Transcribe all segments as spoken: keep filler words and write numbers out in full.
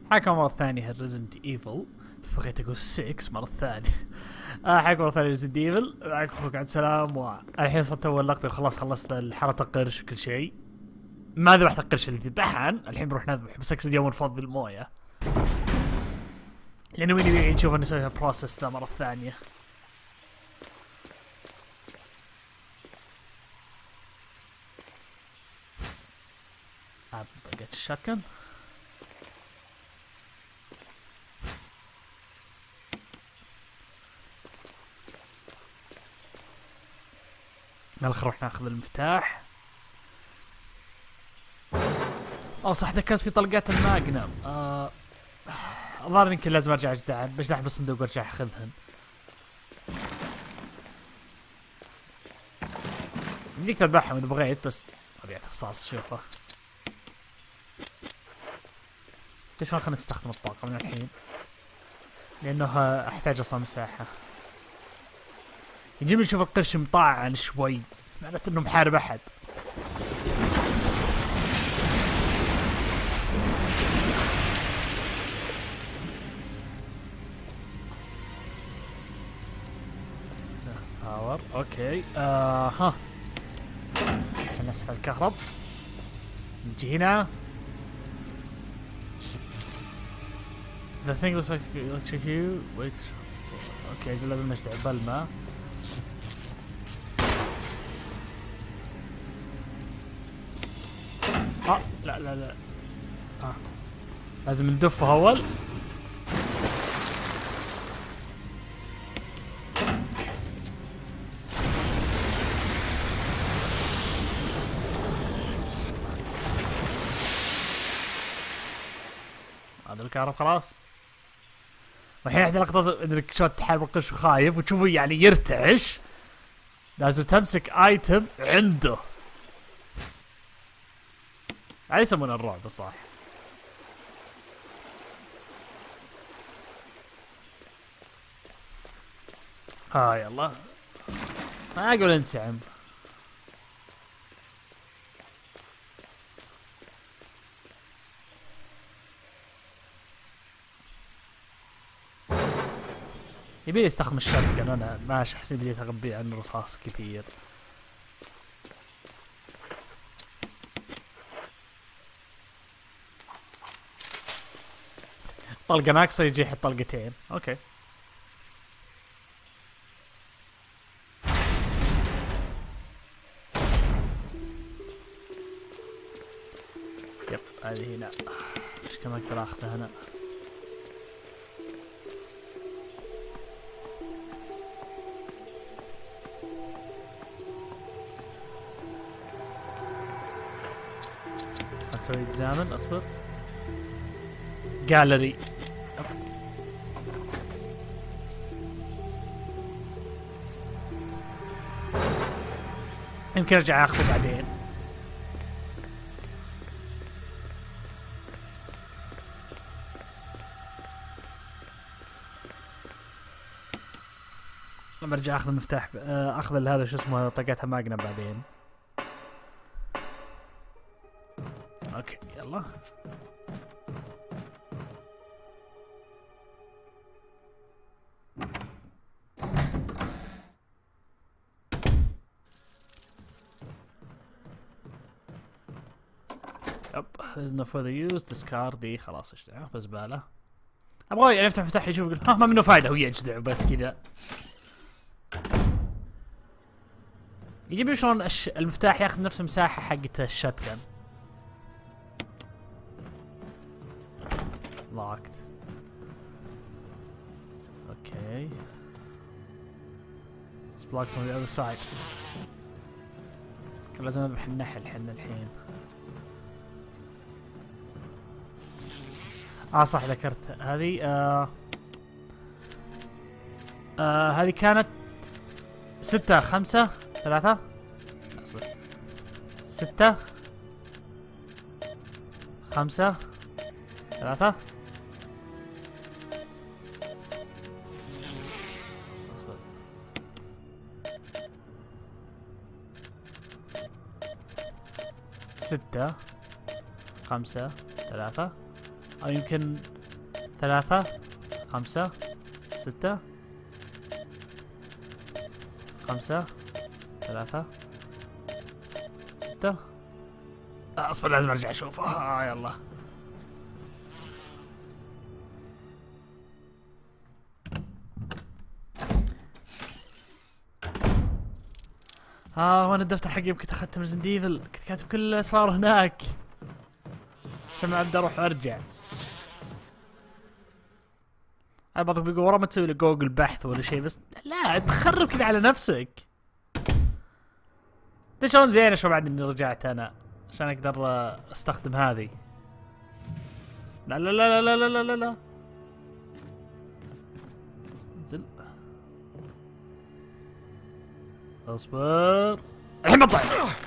حياكم مرة ثانية ريزنت ايفل. بغيت اقول ستة مرة ثانية. آه حياكم مرة ثانية ريزنت ايفل، معكم اخوك عبد السلام، والحين صرت اول لقطة وخلاص خلصت حرة القرش وكل شيء. ما ذبحت القرش اللي تذبحهن، الحين بروح نذبح، بس اقصد يوم نفضي الموية. لانه وين نبي نشوف نسويها بروسس ذا مرة ثانية. هذا طقة الشاتكن. يلا خلينا نروح ناخذ المفتاح. اوه صح، ذكرت في طلقات الماجنم. آه الظاهر يمكن لازم ارجع اجدعن، بجدح بالصندوق وارجع اخذهن. يمديك تذبحهم اذا بغيت، بس ابيع رصاص. شوفه ليش ما خلينا نستخدم الطاقة من الحين، لانه احتاج اصلا مساحة. يجيب نشوف القرش مطاعن شوي، معناته انه محارب احد. باور اوكي. آه ها نسحب الكهرب. نجي هنا. The thing looks like electric you. Wait. اوكي لازم نشتغل بالماء. اه لا لا لا اه لازم ندفه اول. هذا الكهرب خلاص. والحين احدى لقطات ادرك شلون تحارب القرش وخايف وتشوفه يعني يرتعش. لازم تمسك ايتم عنده. هاي يسمونه الرعب صح. ها آه يلا ما اقول انسعم. يبيلي استخدم الشاتجن، انا ماشي احسن بديت اغبي عن الرصاص كثير. طلقة ناقصة يجي يحط طلقتين. اوكي يب هذه هنا. ايش كم اقدر اخذها هنا؟ اسوي اكزامن. اصبر. جاليري. يمكن ارجع اخذه بعدين. لما ارجع اخذ المفتاح اخذ هذا شو اسمه طاقتها ماجنم بعدين. اوكي يلا. يب no further use discard دي خلاص اشتغل بزبالة. ابغى يعني افتح فتح يشوف يقول ها ما منه فايدة، هو يجدع بس كذا. يجيب شلون المفتاح ياخذ نفس المساحة حقت الشاتجن. locked. okay it's blocked on the other side. كان لازم نذبح النحل حنا الحين. اه صح ذكرت هذه. آه آه هذه كانت ستة خمسة ثلاثة. اصبر. ستة خمسة ثلاثة. اصبر. ستة خمسة ثلاثة. او يمكن ثلاثة خمسة ستة خمسة ثلاثة ستة. آه اصبر لازم ارجع اشوف. اه يلا. اه وانا الدفتر حقي يمكن اخذته من ريزدنت ايفل، كنت كاتب كل الاسرار هناك عشان ما ابدا اروح وارجع. على بعضك بيقول ورا ما تسوي له جوجل بحث ولا شيء، بس لا تخرب كذا على نفسك. انت شلون زين شو بعد اني رجعت انا عشان اقدر استخدم هذه. لا لا لا لا لا لا لا لا انزل اصبر الحين بطلع.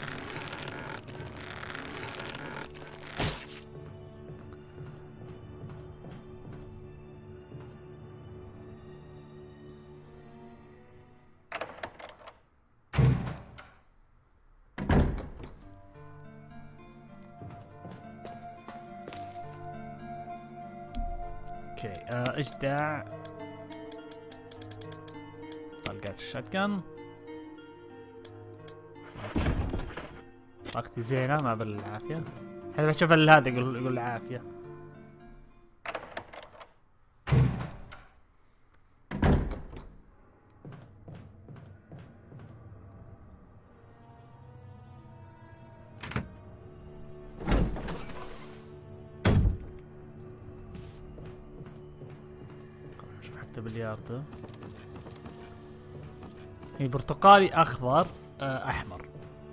اوكي آه اجدع. طلقات الشاتجن. طاقتي زينة ما بالعافية. هذا بشوف هذا يقول يقول العافية. شوف حتى بلياردو. هي برتقالي اخضر آه احمر.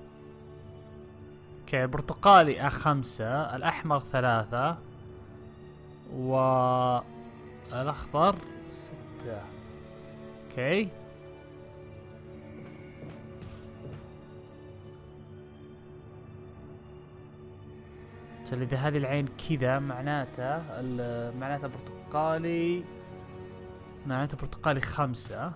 اوكي برتقالي خمسة، الأحمر ثلاثة، والأخضر ستة. اوكي عشان إذا هذه العين كذا معناته معناته برتقالي معناته برتقالي خمسة.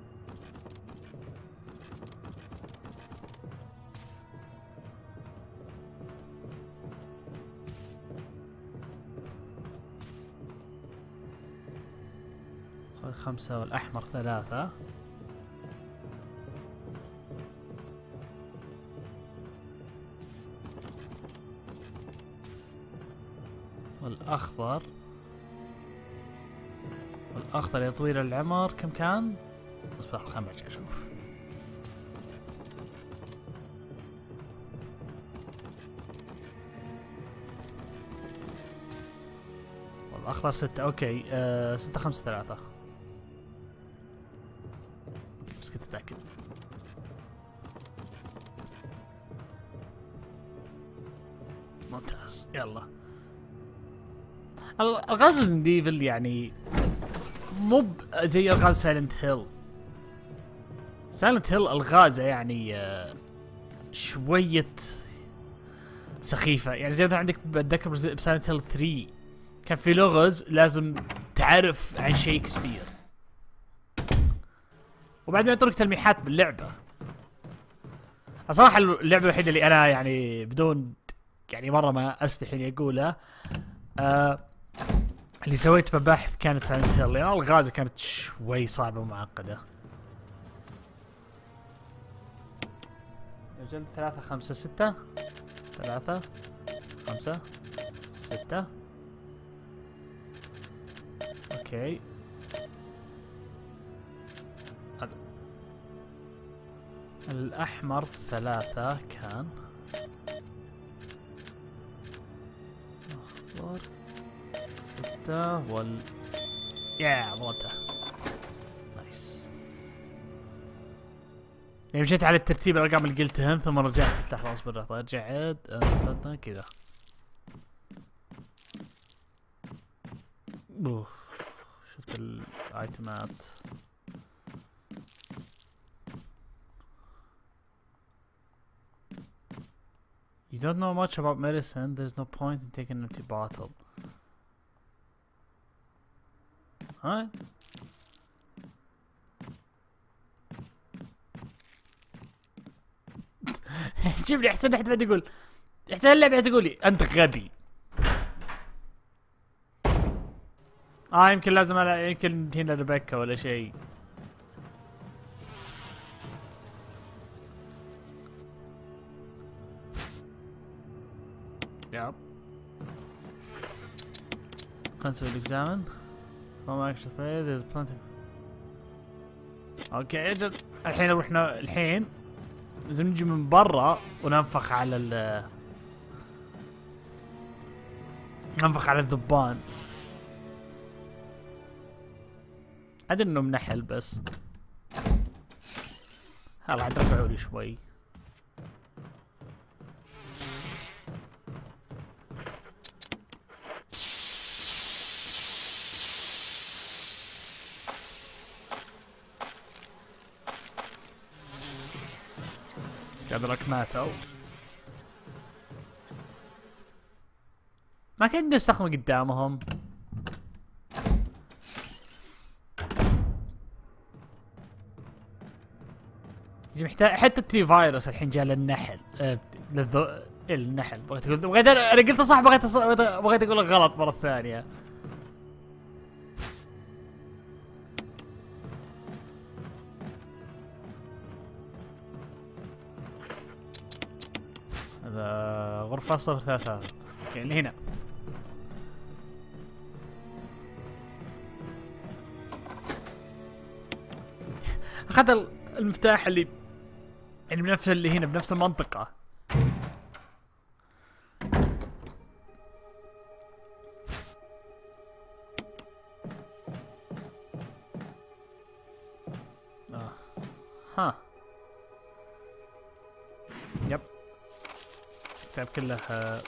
خمسة والأحمر ثلاثة. والأخضر والأخضر يا طويل العمر كم كان؟ اصبر خليني ارجع اشوف. والأخضر ستة. اوكي آه ستة خمسة ثلاثة. بس كنت اتاكد. ممتاز يلا. الغاز ريزدنت ايفل يعني مو زي الغاز سايلنت هيل. سايلنت هيل الغازه يعني شويه سخيفه، يعني زي ما عندك بتذكر بسايلنت هيل ثري كان في لغز لازم تعرف عن شيكسبير، وبعد ما يعطونك تلميحات باللعبه. الصراحه اللعبه الوحيده اللي انا يعني بدون يعني مره ما استحي اني اقولها آه اللي سويت مباحث كانت سايلنت هيل، لان الغازه كانت شوي صعبه ومعقده. اجل ثلاثة خمسة ستة ثلاثة خمسة ستة. اوكي الأحمر ثلاثة كان. أخضر ستة وال يا ضربته. نايس. يعني مشيت على الترتيب الأرقام اللي قلتهم ثم رجعت قلت لحظة اصبر لحظة ارجع عد كذا. اوف شفت الايتمات. You don't know much about medicine, there's no point in taking an empty bottle. Alright. شوف لي احسن واحد يقول احسن اللعبة تقول لي انت غبي. اه يمكن لازم أنا يمكن هنا ريبيكا ولا شيء. ياب خلنا نسوي الاكزامن. ما اكشف there's plenty. اوكي اجل الحين رحنا الحين لازم نجي من برا وننفخ على ال ننفخ على الذبان. ادري انه منحل بس هلا عاد رفعوا لي شوي. قدرك ماتوا. ما كنت نستخدم قدامهم. محتاج حتى التي فايروس الحين جاء للنحل آه للذو النحل. بغيت اقول بغيت انا قلت صح بغيت أص... بغيت اقول غلط مرة ثانية. هذا غرفة صفر ثلاثة. اوكي اللي هنا. اخذ المفتاح اللي يعني بنفس اللي هنا بنفس المنطقة. آه. ها يب الكتاب كله آه.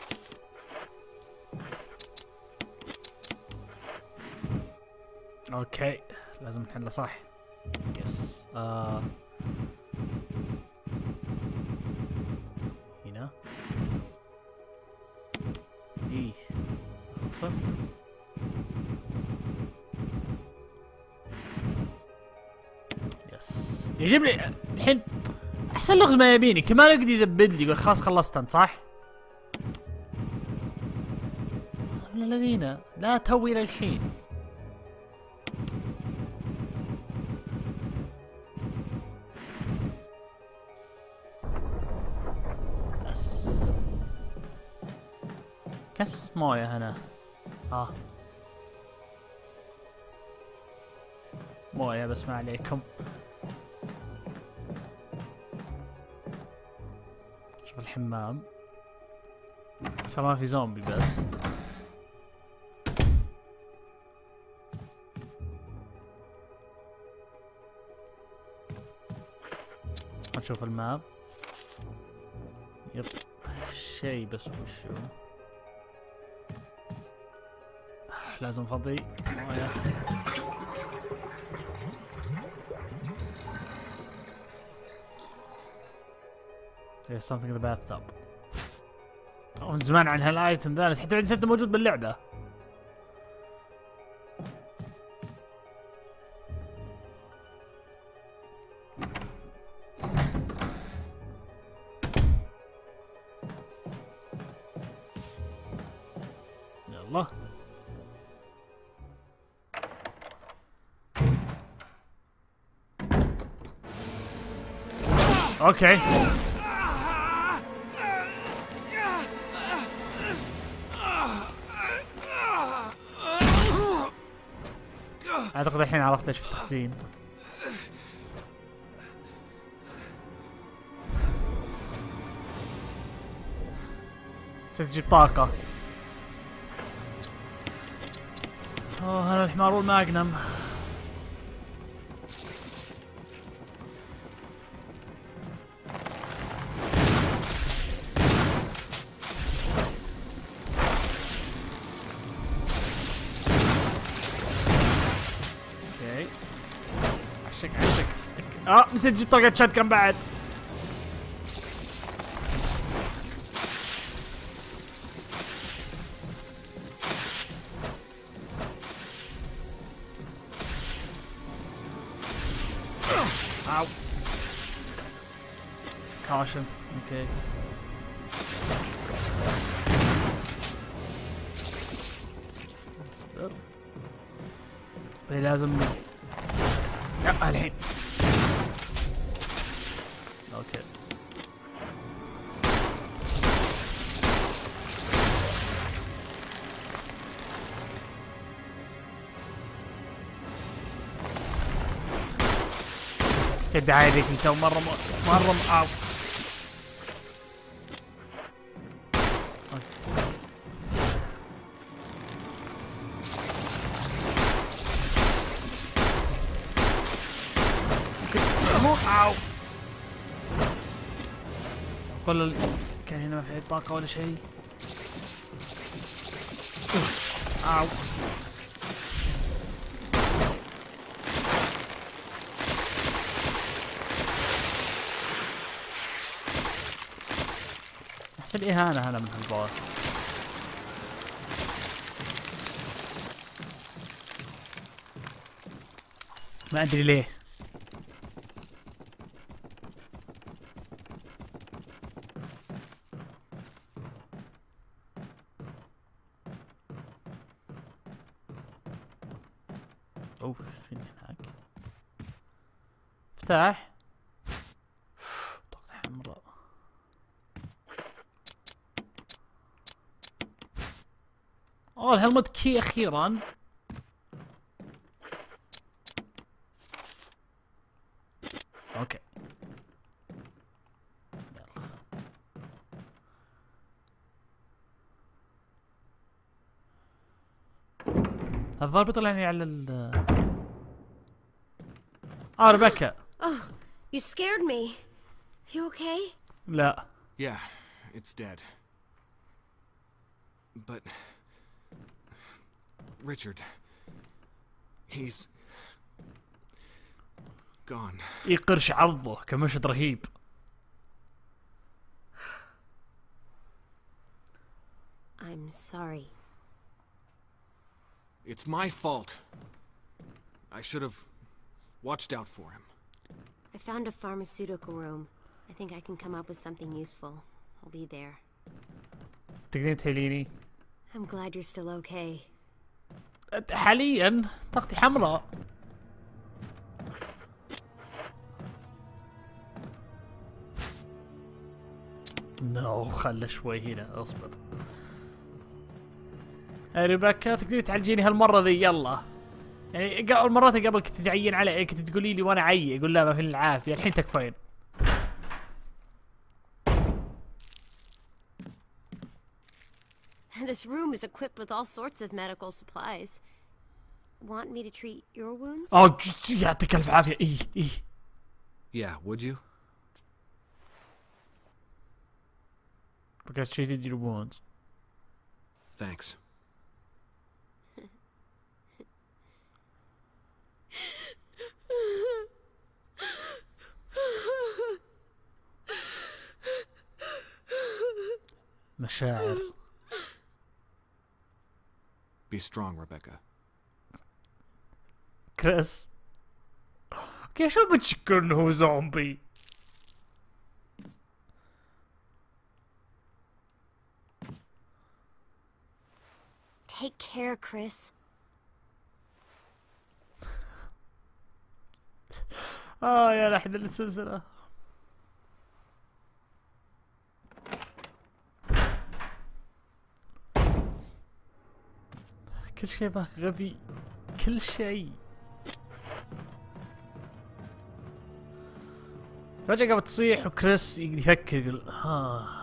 اوكي لازم نحله صح. يس آه. هنا ايه اصبر. يس يجيب لي الحين احسن لغز ما يبيني كمان يقعد يزبد لي يقول خلاص خلصت انت صح؟ الذين لا توي الى الحين. كاس مويه هنا. اه مويه بس ما عليكم. شوف الحمام ان شاء الله ما في زومبي بس. نشوف الماب. يب شيء بس وشو لازم فضي مويه. There's something in the bathtub. من زمان عن هالايتم ذا حتى بعد نسيته موجود باللعبة. يلا اوكي اعتقد الحين عرفت ايش في التخزين. ستجيب طاقة. اوه هذا الحمار والماجنم. عشق عشق اه نسيت تجيب طاقة شات كم بعد. اوو كاشن اوكي. اصبر لازم يا الحين. اوكي الدعاية ذيك انت مرة مرة معاو. مو عاو. اقول كان هنا ما في اي طاقة ولا شيء. عاو. احسب اهانة هنا من هالبوس. ما ادري ليه. اوه شو هناك؟ افتح. طاقة حمراء. اوه الهلمت كي اخيرا. اوكي يلا. الظاهر بيطلعني على ال اه ريبيكا. Oh, you scared me. You okay? لا. Yeah, it's dead. But Richard, he's gone. يقرش عضه كمشهد رهيب. I'm sorry. It's my fault. I should have watched out for him. I found a pharmaceutical room. I think I can come up with something useful. I'll be there. تقدرين تهليني؟ I'm glad you're still okay. حاليا طاقتي حمراء. نو خله شوي هنا اصبر. ريبيكا تقدرين تعالجيني هالمرة ذي يلا. يعني اول مرات قبل كنت تعين علي كنت تقولي لي وانا عي اقول لا ما في العافية الحين تكفين. This room is equipped with all sorts of medical supplies. Want me to treat your wounds? اوه يعطيك الف عافية. اي اي. Yeah, would you? Because she did your wounds. Thanks. مشاعر. Be strong, Rebecca. كريس كيف شو بتشكر انه هو زومبي؟ Take care, Chris. اه يا لحد السلسلة. كل شيء باخ غبي. كل شيء. فجأة قامت تصيح وكريس يقدر يفكر يقول ها.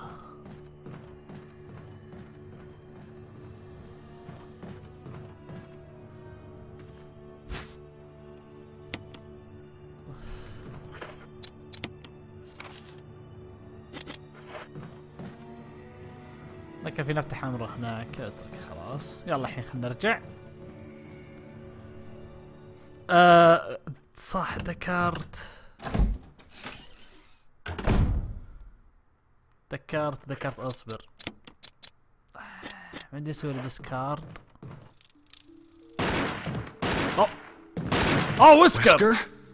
لكن في نبتة حمراء هناك اترك خلاص. يلا الحين خلينا نرجع. آه صح ذكرت ذكرت ذكرت اصبر. عندي اسوي له ديسكارد. اوه اوه ويسكر.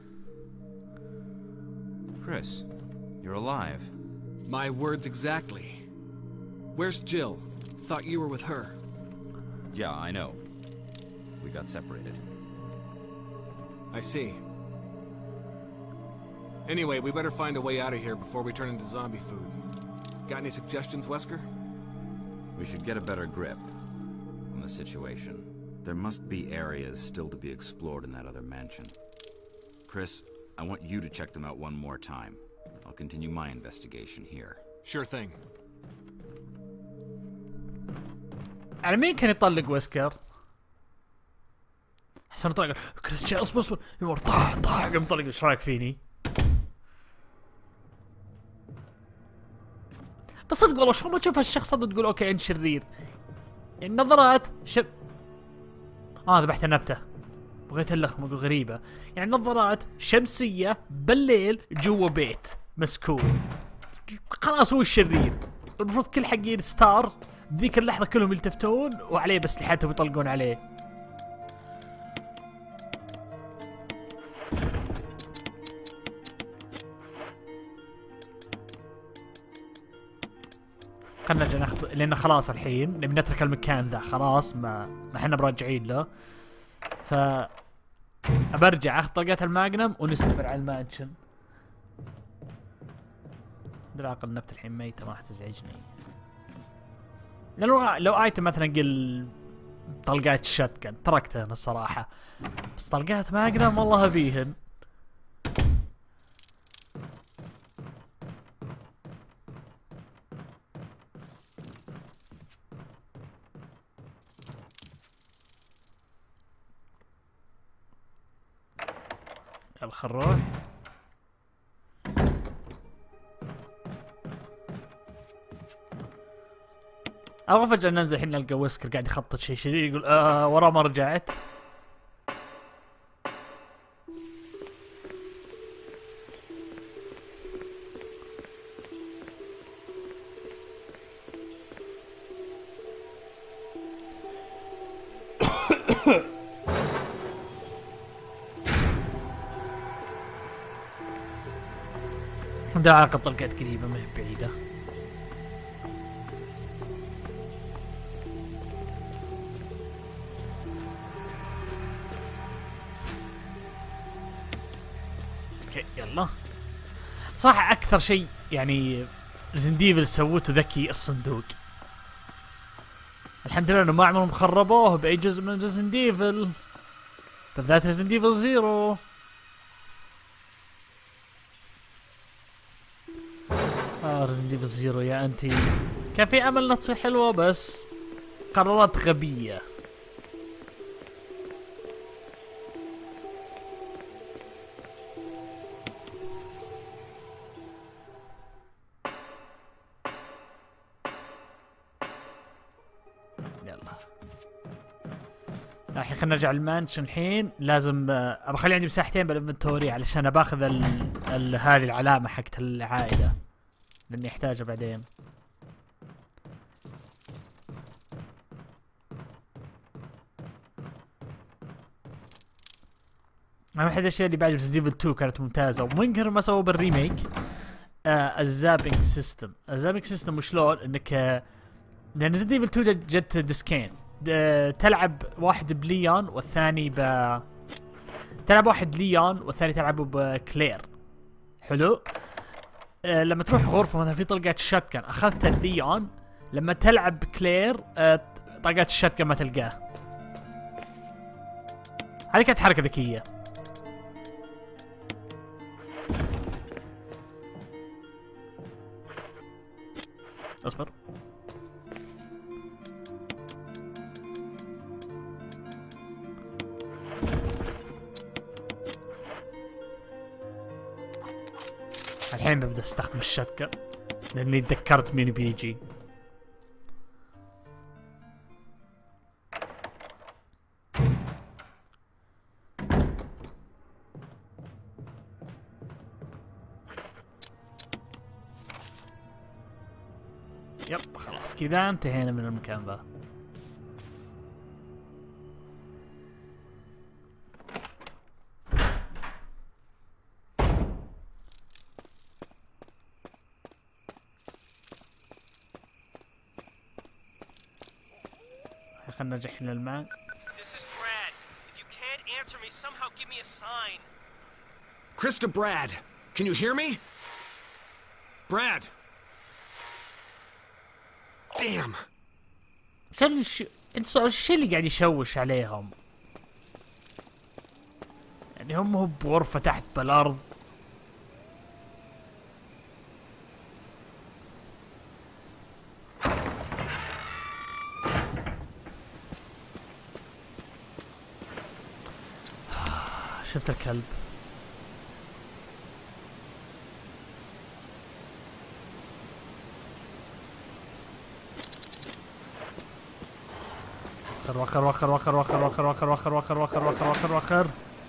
Chris, you're alive. My words exactly. Where's Jill? Thought you were with her. Yeah, I know. We got separated. I see. Anyway, we better find a way out of here before we turn into zombie food. Got any suggestions, Wesker? We should get a better grip on the situation. There must be areas still to be explored in that other mansion. Chris, I want you to check them out one more time. I'll continue my investigation here. Sure thing. على مين كان يطلق ويسكر؟ حسن طلق كريستيان اصبر اصبر يمر طاح طاح قام طلق. ايش رايك فيني؟ بس صدق والله شلون ما تشوف هالشخص هذا تقول اوكي انت شرير؟ يعني نظرات شب اه ذبحت النبته بغيت اللخمه اقول غريبه. يعني نظرات شمسيه بالليل جوا بيت مسكون خلاص هو الشرير. المفروض كل حقين ستارز ذيك اللحظه كلهم يلتفتون وعليه بس لحالتهم يطلقون عليه. خلنا نرجع ناخذ لان خلاص الحين نبي نترك المكان ذا خلاص ما ما احنا براجعين له. ف برجع اخذ طلقات الماجنم ونستمر على المانشن. دراق النبت الحين ميته ما راح تزعجني. لو لو ايتم مثلا قل طلقات الشتكن تركته انا الصراحه. بس طلقات ماجنم والله ابيهن. يلا خل نروح. ابغى فجأة ننزل الحين نلقى ويسكر قاعد يخطط شيء شديد يقول آه ورا ما رجعت. ده علاقة طلقات قريبة ما هي بعيدة. اوكي يلا. صح اكثر شيء يعني ريزن ديفل سوته ذكي الصندوق. الحمد لله انه ما عمرهم خربوه باي جزء من ريزن ديفل بالذات ريزن ديفل زيرو. اه ريزن ديفل زيرو يا انتي كان في امل انها تصير حلوه بس قرارات غبيه. يلا الحين خلينا نرجع المانشن. الحين لازم ابى اخلي عندي مساحتين بالانفنتوري علشان باخذ ال... ال... هذه العلامه حقت العائله لاني احتاجها بعدين. اهم احد الاشياء اللي بعد ريزنت ايفل تو كانت ممتازه وممكن ما سووا بالريميك آه الزابينج سيستم. الزابينج سيستم وشلون انك آه لان ريزنت ايفل تو جت ديسكين تلعب واحد بليون والثاني ب تلعب واحد ليون والثاني تلعبه بكلير. حلو. آه لما تروح غرفه مثلا في طلقات الشاتكن اخذت الليون لما تلعب بكلير آه طلقات الشاتكن ما تلقاه. هذه كانت حركه ذكيه. اصبر. الحين ببدأ استخدم الشاتكن لاني تذكرت مين بيجي. يب خلاص كذا انتهينا من المكان ذا. خلنا نرجع للمان. This is Brad. If you can't answer me, somehow give me a sign. Chris to Brad. Can you hear me? Brad. Damn. شو الش... انت الشيء اللي قاعد يشوش عليهم؟ يعني هم هو بغرفة تحت بالارض. شفت الكلب. وخر وخر وخر وخر وخر وخر وخر وخر وخر وخر وخر وخر.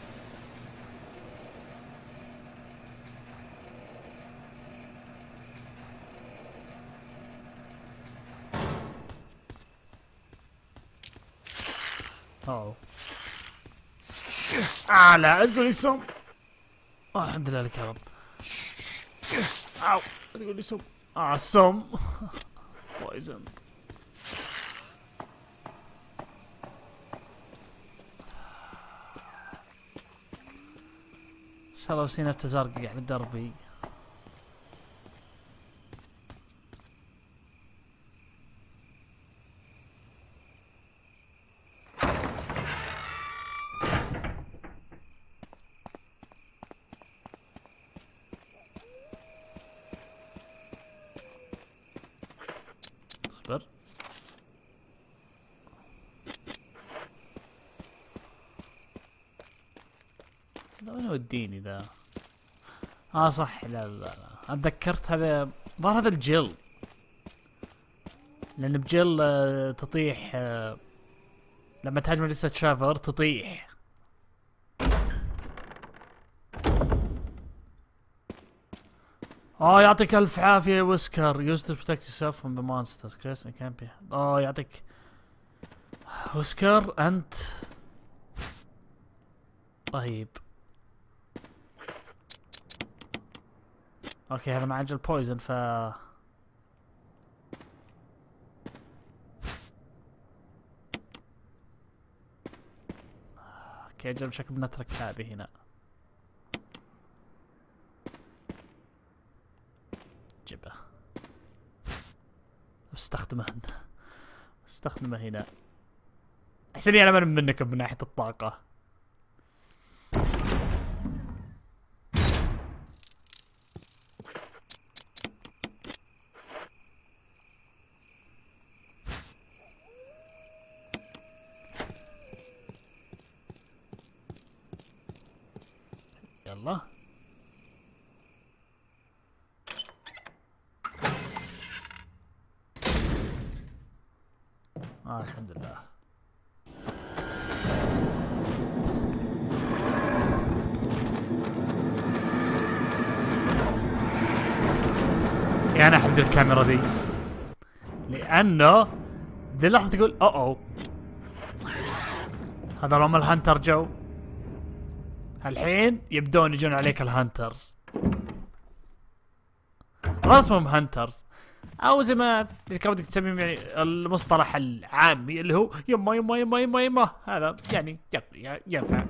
اوه آه لا تقول لي سم. آه الحمد لله لك يا رب. أو تقول لي سم. آه السم. بويزند. إن شاء الله وسينا بتزرقق على دربي. اصبر. وين وديني ذا؟ اه صح. لا لا لا اتذكرت هذا الظاهر هذا الجل، لان بجل آه تطيح آه لما تهاجم لسه ترافر تطيح. اه يعطيك الف عافيه يا ويسكر. Use to protect yourself from the monsters. Chris and can't be. اه يعطيك ويسكر انت رهيب. اوكي هذا معجل بويزن ف اوكي اجل بشكل بنترك هذه هنا. جبه استخدمه هنا. استخدمه هنا. احسن انا من منكم من ناحية الطاقة. يلا آه الحمد لله. يعني انا احب الكاميرا ذي لانه ذي اللحظة تقول اوه اوه هذا هم الهانتر جو الحين يبدون يجون عليك الهانترز. رسمهم هانترز او زي ما كان بدك تسميهم يعني المصطلح العامي اللي هو يما يما يما يما يما هذا يعني ينفع.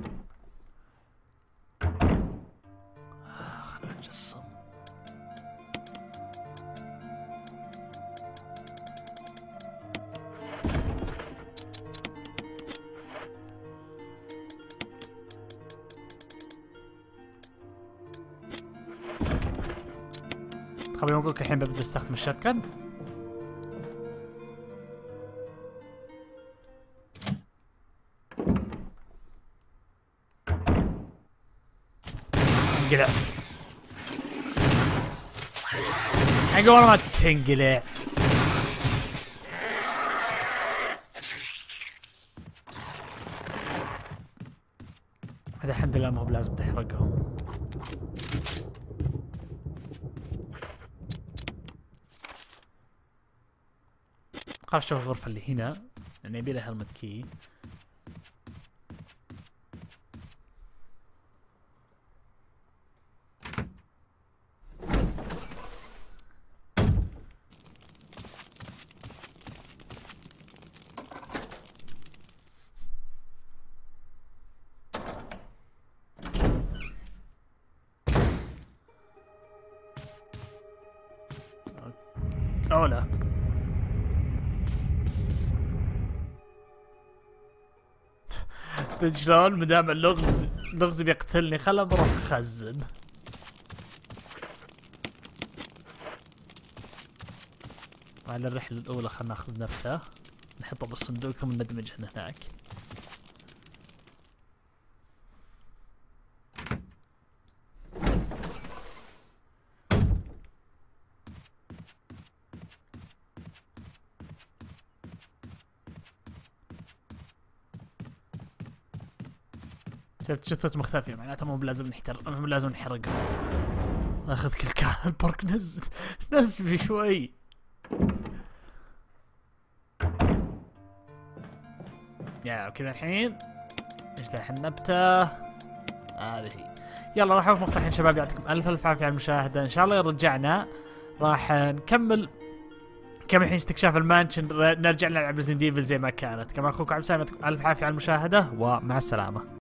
خلنا نجسم. خليني اقول لك الحين ببدا استخدم الشاتكن. انقلع. اقول والله ما تنقلع. هذا الحمد لله ما هو بلازم تحرقهم. خلاص شوف الغرفة اللي هنا لأن يبي لها هلمت كي. الاولى. تدري شلون؟ مدام اللغز اللغز بيقتلني، خله بروح اخزن. على الرحلة الأولى خلنا ناخذ نبتة نحطه بالصندوق ثم ندمجهن هناك. شفت جثة مختفية معناته مو بلازم نحترق، مو لازم نحرقها. اخذ كل كان البرك نز نزفي شوي. يا وكذا الحين نجلح النبتة هذه هي. يلا راح اوقف مقطع الحين شباب، يعطيكم الف الف عافية على المشاهدة. ان شاء الله رجعنا راح نكمل كم الحين استكشاف المانشن، نرجع نلعب ريزدنت ايفل زي ما كانت. كما اخوكم عبد السلام، يعطيكم الف عافية على المشاهدة ومع السلامة.